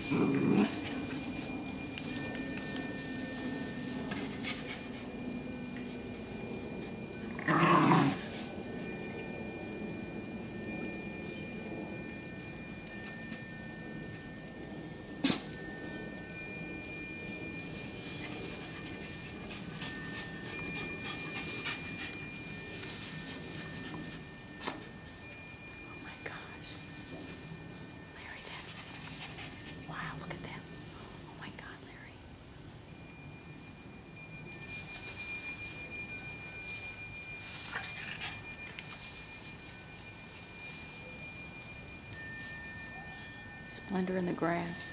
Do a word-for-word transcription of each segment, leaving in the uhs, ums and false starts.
Splendor in the grass.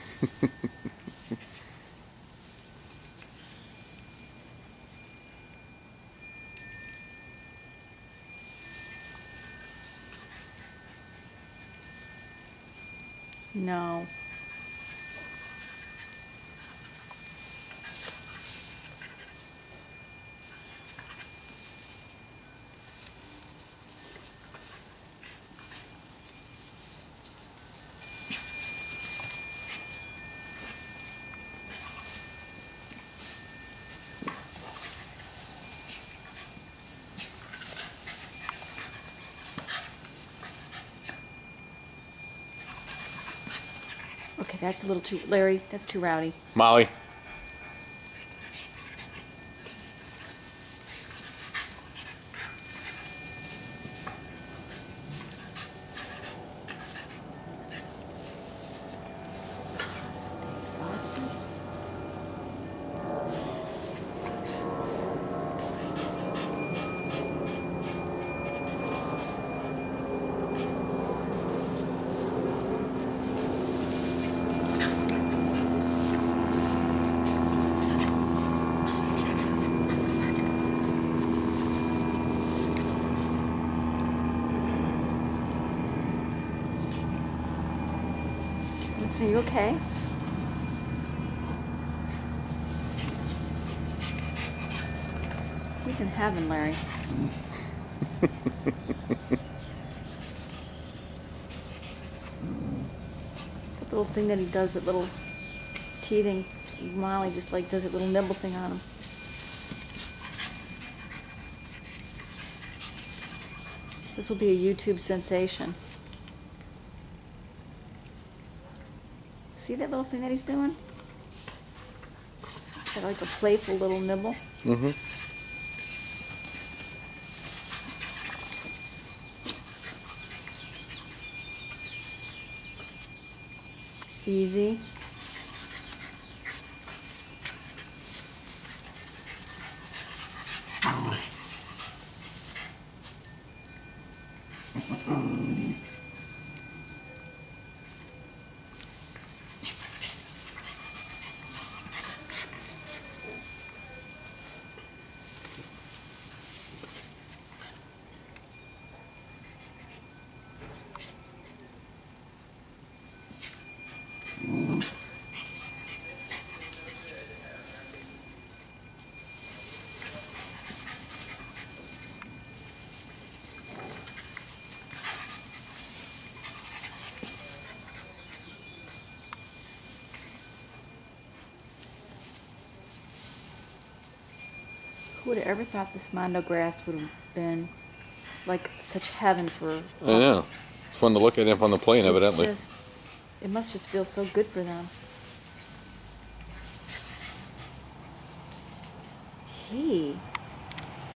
No. Okay, that's a little too, Larry, that's too rowdy. Molly. Exhausted? Are you okay? He's in heaven, Larry. That little thing that he does, that little teething, Molly just like does that little nibble thing on him. This will be a YouTube sensation. See that little thing that he's doing? Got like a playful little nibble. Mm-hmm. Easy. Who would have ever thought this mondo grass would have been like such heaven for... I know. It's fun to look at him on the plane, evidently. Just, it must just feel so good for them. He...